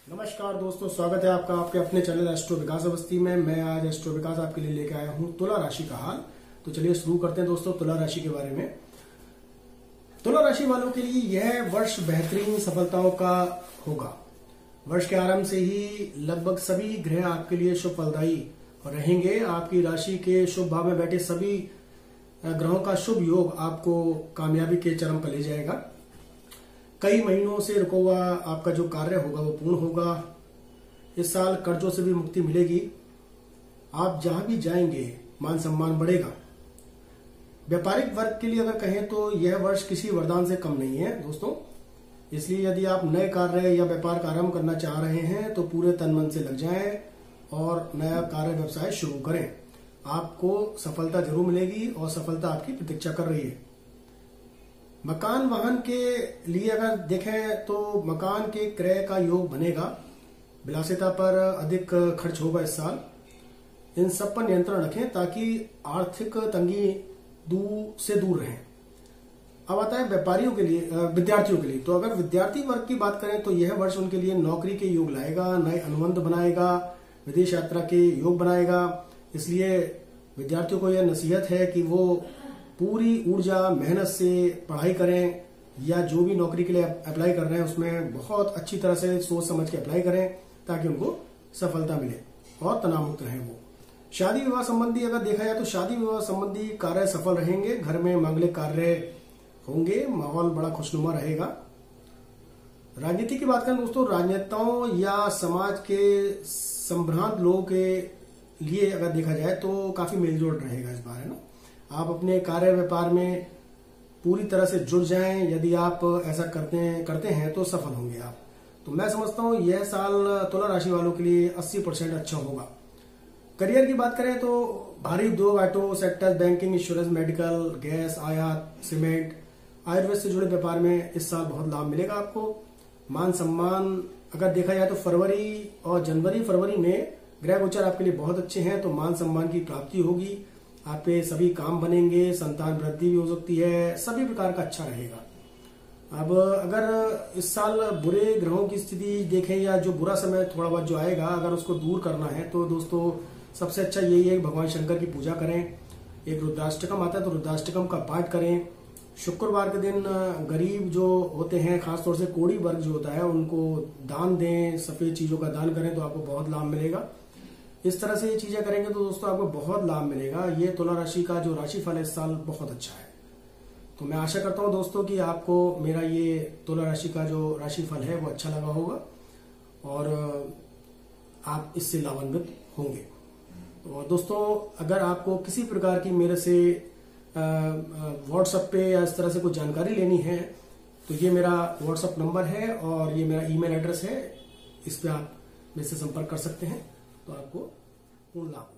नमस्कार दोस्तों, स्वागत है आपका आपके अपने चैनल एस्ट्रो विकास अवस्थी में। मैं आज एस्ट्रो विकास आपके लिए लेके आया हूं तुला राशि का हाल। तो चलिए शुरू करते हैं दोस्तों तुला राशि के बारे में। तुला राशि वालों के लिए यह वर्ष बेहतरीन सफलताओं का होगा। वर्ष के आरंभ से ही लगभग सभी ग्रह आपके लिए शुभ फलदायी रहेंगे। आपकी राशि के शुभ भाव में बैठे सभी ग्रहों का शुभ योग आपको कामयाबी के चरम पर ले जाएगा। कई महीनों से रुका हुआ आपका जो कार्य होगा वो पूर्ण होगा। इस साल कर्जों से भी मुक्ति मिलेगी। आप जहां भी जाएंगे मान सम्मान बढ़ेगा। व्यापारिक वर्ग के लिए अगर कहें तो यह वर्ष किसी वरदान से कम नहीं है दोस्तों। इसलिए यदि आप नए कार्य या व्यापार का आरंभ करना चाह रहे हैं तो पूरे तन मन से लग जाएं और नया कार्य व्यवसाय शुरू करें। आपको सफलता जरूर मिलेगी और सफलता आपकी प्रतीक्षा कर रही है। मकान वाहन के लिए अगर देखें तो मकान के क्रय का योग बनेगा। विलासिता पर अधिक खर्च होगा इस साल। इन सब पर नियंत्रण रखें ताकि आर्थिक तंगी से दूर रहें। अब आता है व्यापारियों के लिए, विद्यार्थियों के लिए। तो अगर विद्यार्थी वर्ग की बात करें तो यह वर्ष उनके लिए नौकरी के योग लाएगा, नए अनुबंध बनाएगा, विदेश यात्रा के योग बनाएगा। इसलिए विद्यार्थियों को यह नसीहत है कि वो पूरी ऊर्जा मेहनत से पढ़ाई करें या जो भी नौकरी के लिए अप्लाई कर रहे हैं उसमें बहुत अच्छी तरह से सोच समझ के अप्लाई करें ताकि उनको सफलता मिले और तनाव मुक्त रहें वो। शादी विवाह संबंधी अगर देखा जाए तो शादी विवाह संबंधी कार्य सफल रहेंगे। घर में मांगलिक कार्य होंगे। माहौल बड़ा खुशनुमा रहेगा। राजनीति की बात करें दोस्तों, राजनेताओं या समाज के संभ्रांत लोगों के लिए अगर देखा जाए तो काफी मेलजोल रहेगा इस बार, है ना। आप अपने कार्य व्यापार में पूरी तरह से जुड़ जाएं। यदि आप ऐसा करते हैं तो सफल होंगे आप। तो मैं समझता हूं यह साल तुला राशि वालों के लिए 80% अच्छा होगा। करियर की बात करें तो भारी उद्योग, auto sector, banking, insurance, medical, gas, आयात, सीमेंट, आयुर्वेद से जुड़े व्यापार में इस साल बहुत लाभ मिलेगा आपको। मान सम्मान अगर देखा जाए तो फरवरी और फरवरी में ग्रह गोचर आपके लिए बहुत अच्छे हैं। तो मान सम्मान की प्राप्ति होगी। आपके सभी काम बनेंगे। संतान वृद्धि भी हो सकती है। सभी प्रकार का अच्छा रहेगा। अब अगर इस साल बुरे ग्रहों की स्थिति देखें या जो बुरा समय थोड़ा बहुत जो आएगा अगर उसको दूर करना है तो दोस्तों सबसे अच्छा यही है भगवान शंकर की पूजा करें। एक रुद्राष्टकम आता है तो रुद्राष्टकम का पाठ करें। शुक्रवार के दिन गरीब जो होते हैं, खासतौर से कोढ़ी वर्ग जो होता है, उनको दान दें। सफेद चीजों का दान करें तो आपको बहुत लाभ मिलेगा। इस तरह से ये चीजें करेंगे तो दोस्तों आपको बहुत लाभ मिलेगा। ये तुला राशि का जो राशिफल है इस साल बहुत अच्छा है। तो मैं आशा करता हूं दोस्तों कि आपको मेरा ये तुला राशि का जो राशिफल है वो अच्छा लगा होगा और आप इससे लाभान्वित होंगे। और दोस्तों अगर आपको किसी प्रकार की मेरे से व्हाट्सएप पे या इस तरह से कुछ जानकारी लेनी है तो ये मेरा व्हाट्सएप नंबर है और ये मेरा ईमेल एड्रेस है। इस पे आप मेरे से संपर्क कर सकते हैं तो आपको पूर्ण लाभ।